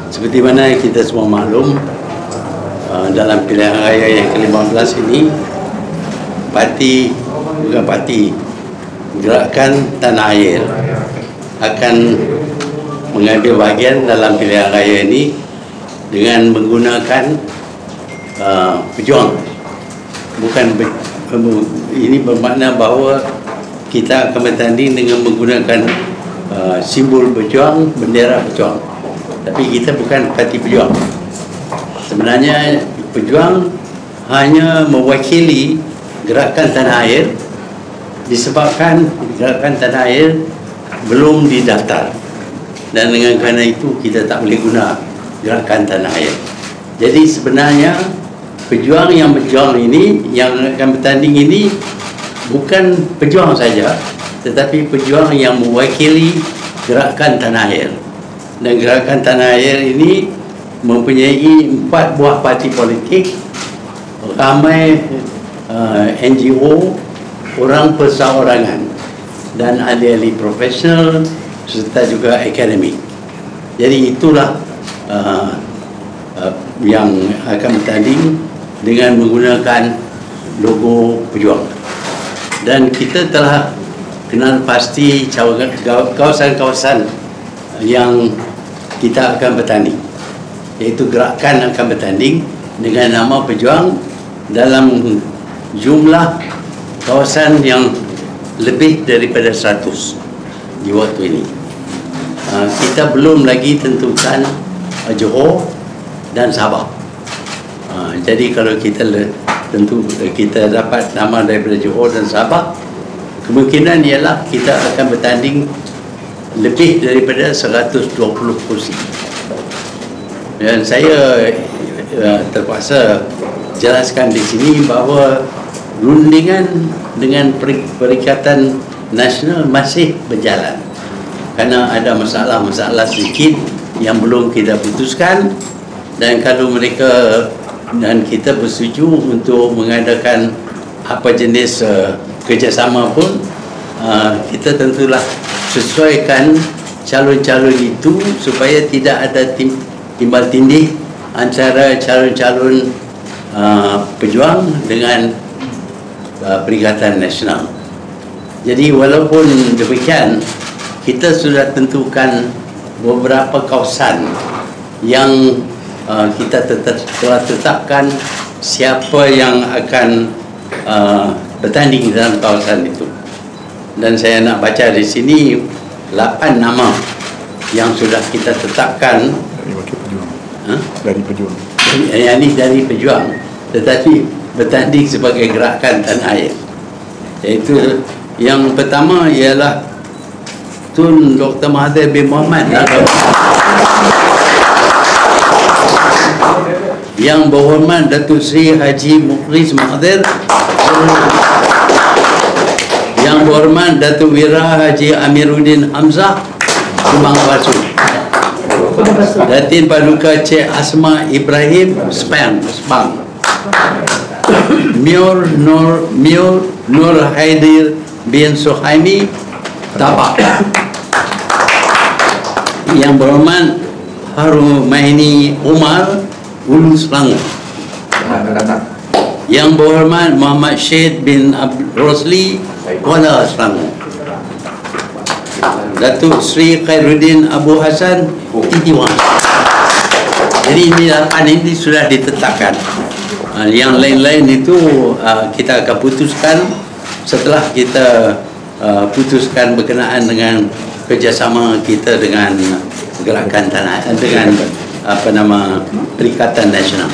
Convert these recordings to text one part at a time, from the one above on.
Seperti mana kita semua maklum, dalam pilihan raya yang ke-15 ini, Gerakan Tanah Air akan mengambil bahagian dalam pilihan raya ini dengan menggunakan pejuang. Ini bermakna bahawa kita akan bertanding dengan menggunakan simbol pejuang, bendera pejuang. Tapi kita bukan parti pejuang. Sebenarnya pejuang hanya mewakili Gerakan Tanah Air disebabkan Gerakan Tanah Air belum didaftar, dan dengan kerana itu kita tak boleh guna Gerakan Tanah Air. Jadi sebenarnya pejuang yang berjuang ini, yang akan bertanding ini, bukan pejuang saja, tetapi pejuang yang mewakili Gerakan Tanah Air. Dan Gerakan Tanah Air ini mempunyai 4 buah parti politik, ramai NGO, orang perseorangan, dan ahli-ahli profesional serta juga akademik. Jadi itulah yang akan bertanding dengan menggunakan logo pejuang. Dan kita telah kenal pasti kawasan-kawasan yang kita akan bertanding, iaitu gerakan akan bertanding dengan nama pejuang dalam jumlah kawasan yang lebih daripada 100 di waktu ini. Kita belum lagi tentukan Johor dan Sabah. Jadi kalau kita dapat nama daripada Johor dan Sabah, kemungkinan ialah kita akan bertanding lebih daripada 120 kursi. Dan saya terpaksa jelaskan di sini bahawa rundingan dengan Perikatan Nasional masih berjalan, kerana ada masalah-masalah sedikit yang belum kita putuskan. Dan kalau mereka dan kita bersetuju untuk mengadakan apa jenis kerjasama pun, kita tentulah sesuaikan calon-calon itu supaya tidak ada timbal tindih antara calon-calon pejuang dengan Perikatan Nasional. Jadi walaupun demikian, kita sudah tentukan beberapa kawasan yang kita telah tetapkan siapa yang akan bertanding dalam kawasan itu. Dan saya nak baca di sini 8 nama yang sudah kita tetapkan dari wakil pejuang. Dari pejuang. Ini dari pejuang, tetapi bertanding sebagai Gerakan Tanah Air. Iaitu yang pertama ialah Tun Dr. Mahathir bin Mohamad, Yang Berhormat Datuk Seri Haji Mukhlis Mahathir, Yang Berhormat Datuk Wira Haji Amiruddin Hamzah Subang Pasu, Datin Paduka Cik Asma Ibrahim Sepang, Mior Nur Haidir bin Suhaimi Tabak, Yang Berhormat Harumaini Umar Ulu Selangor, Yang Berhormat Muhammad Syed bin Rosli Kuala Selangor, Datuk Sri Khairuddin Abu Hassan Titiwan. Jadi ini 8 ini sudah ditetapkan. Yang lain-lain itu kita akan putuskan setelah kita putuskan berkenaan dengan kerjasama kita dengan Gerakan Tanah, dengan Perikatan Nasional.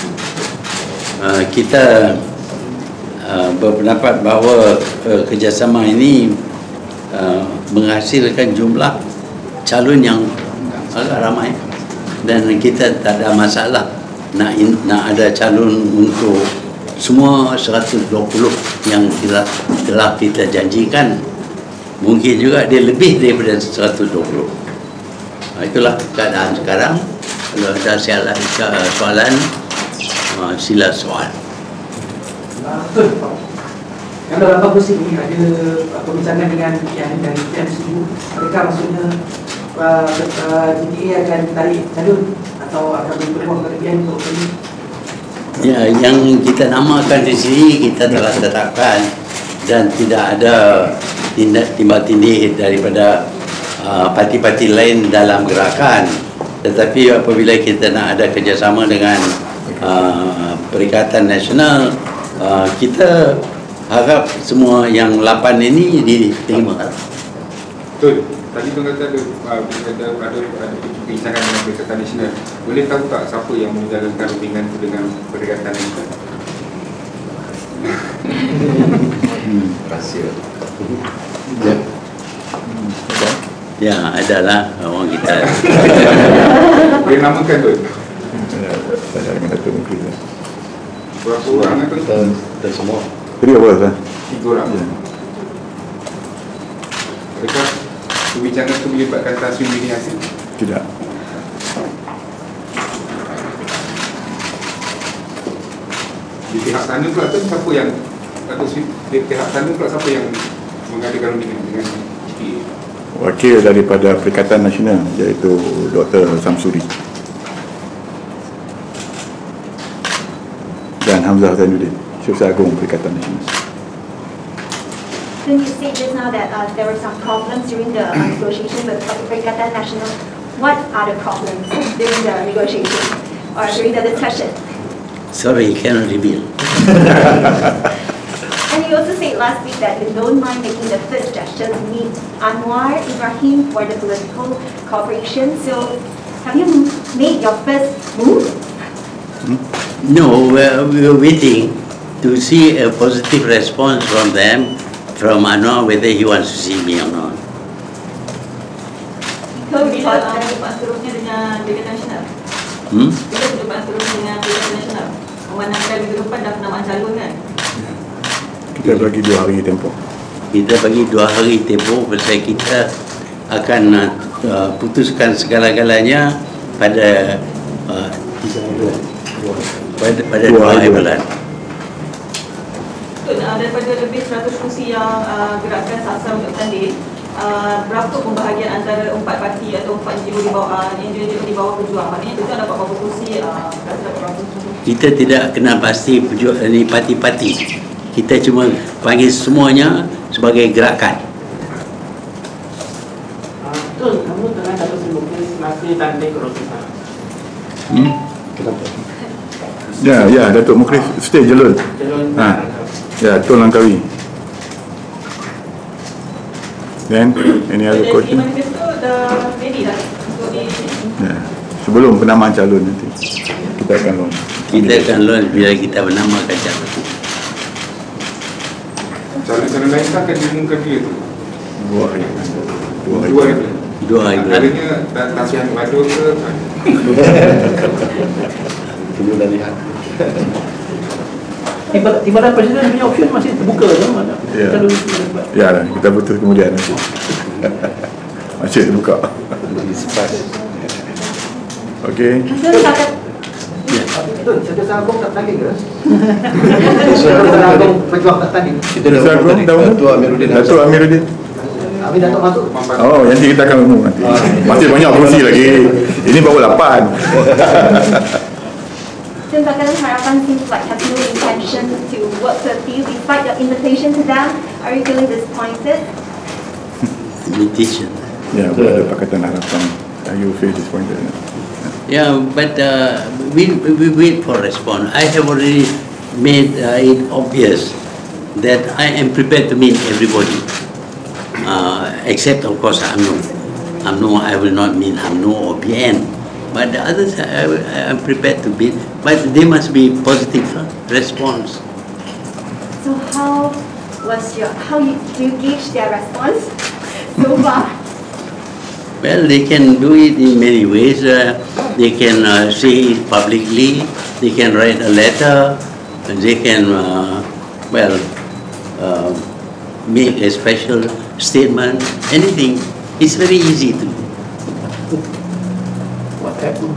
Kita berpendapat bahawa kerjasama ini menghasilkan jumlah calon yang agak ramai, dan kita tak ada masalah nak ada calon untuk semua 120 yang telah kita janjikan. Mungkin juga dia lebih daripada 120. Itulah keadaan sekarang. Kalau ada soalan, sila soal. Betul. Yang dalam kursi ini ada perbincangan dengan yang dari PMCU. Adakah maksudnya GTA akan tarik calon atau akan berpeluang kemudian untuk ini? Ya, yang kita namakan di sini kita telah tetapkan dan tidak ada timbal tindih daripada parti-parti lain dalam gerakan. Tetapi apabila kita nak ada kerjasama dengan Perikatan Nasional, kita harap semua yang 8 ini diterima. Betul. Tadi tu kata ada perbincangan dengan Perikatan Nasional. Boleh tahu tak siapa yang menjalankan rundingan itu dengan Perikatan Nasional? Rahsia. Ya, adalah orang kita. Boleh namakan tu? Saya dengan Datuk Menteri. Berapa orang tu? Kita semua. Jadi apa Tuan? 3 orang. Adakah perbincangan itu melibatkan Tan Sri Bini Hasim? Tidak. Di pihak sana pula tu siapa yang di pihak sana pula siapa yang mengadakan rundingan dengan GPA? Wakil daripada Perikatan Nasional iaitu Dr. Samsuri dan Hamzah Zainuddin, Syursa Agung Perikatan Nasional. Since you said just now that there were some problems during the negotiation with Perikatan Nasional, what are the problems during the negotiation or during the discussion? Sorry, cannot reveal. And you also said last week that you don't mind making the first gesture to meet Anwar Ibrahim for the political cooperation. So, have you made your first move? No, we were waiting to see a positive response from them, from Anwar, whether he wants to see me or not. So, Bila jumpa seterusnya dengan Perikatan Nasional? Bila jumpa seterusnya dengan Perikatan Nasional? Memandangkan minggu depan dah penamaan calon kan? Kita bagi 2 hari tempoh. Kita bagi 2 hari tempoh, pasal kita akan putuskan segala-galanya pada 2 hari bulan. Daripada lebih 100 kursi yang gerakkan sasar untuk tanding, berapa pembahagian antara 4 parti atau 4 NGO di bawah Pejuang? Maknanya Pejuang dapat berapa kursi, dapat berapa kursi? Kita tidak kenal pasti ini parti-parti. Kita cuma panggil semuanya sebagai gerakan. Betul, kamu dengan Datuk Seri Muklis masih tanding kerosakan. Ya, Datuk Muklis stay Jelun. Ya, Tun Langkawi. Then, any other question? Manifesto dah ready dah untuk di... Ya, sebelum penamaan calon nanti kita akan launch. Kita akan launch bila kita menamakan calon. Calon-calon lain tak akan diumumkan dia tu? 2 hari. 2 hari bulan. Adanya Tan Badu ke? Perlu dah lihat. Timbalan Presiden punya option masih terbuka ke mana? Ya. Ya, kita putus kemudian nanti. Masih terbuka. Okey. Betul, Syursa Agung tak tanding ke? Syursa Agung Pejuang tak tanding. Syursa Agung Datuk Amiruddin. Habis Datuk masuk. Oh, nanti kita akan umum nanti. Masih banyak kursi lagi. Ini baru 8. Since Pakatan Harapan seems like has no intention to work with you despite your invitation to them, are you feeling disappointed? Invitation. Ya, pada Pakatan Harapan. You feel disappointed? Yeah, but we wait for response. I have already made it obvious that I am prepared to meet everybody, except of course UMNO. I will not meet UMNO or BN, but the others I am prepared to meet. But they must be positive response. So how do you gauge their response so far? Well, they can do it in many ways. They can say it publicly. They can write a letter. They can, make a special statement. Anything. It's very easy to do. What happened?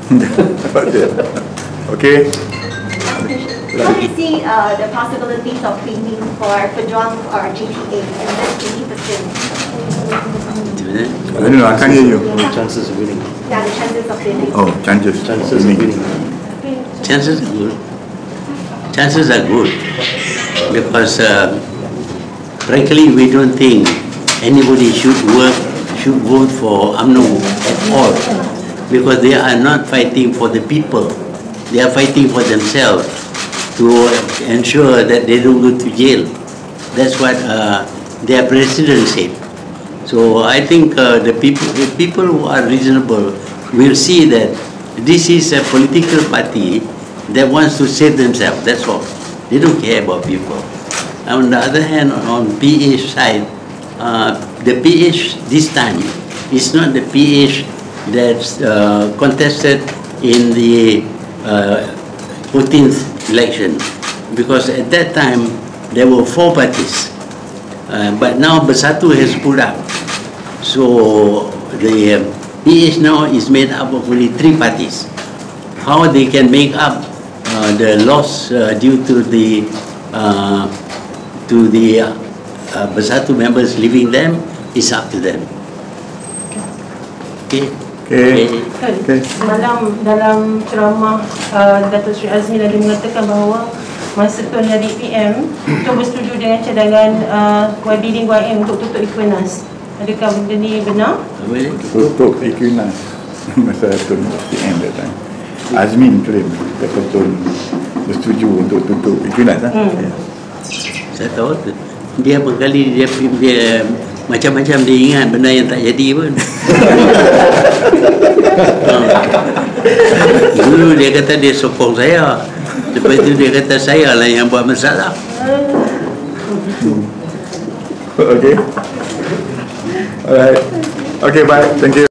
Okay. How do you see the possibilities of claiming for Pejuang or GPA in this 20%? I don't know, I can't hear you. Chances of winning. Yeah, the chances of winning. Oh, chances Chances of winning. Chances are good. Chances are good because frankly we don't think anybody should vote for UMNO at all because they are not fighting for the people. They are fighting for themselves to ensure that they don't go to jail. That's what their president said. So I think the people who are reasonable will see that this is a political party that wants to save themselves. That's all. They don't care about people. On the other hand, on PH side, the PH this time is not the PH that's contested in the 14th election, because at that time there were 4 parties, but now Bersatu has pulled up. So the PH now is made up of only 3 parties. How they can make up the loss due to the Bersatu members leaving them is up to them. Okay. Okay. Semalam dalam ceramah Datuk Seri Azmin ada mengatakan bahawa masa Tuan Hari PM Tuan bersetuju dengan cadangan YB YM untuk tutup Equinas. Adakah benda ni benar? Tutup Equinas masa Tun PM that time. Azmin claim kata Tun bersetuju untuk tutup Equinas. Saya tahu tu. Dia berkali dia macam-macam dia ingat benda yang tak jadi pun. Dulu dia kata dia sokong saya. Lepas itu dia kata saya lah yang buat masalah. Okay. Alright. Okay, bye. Thank you.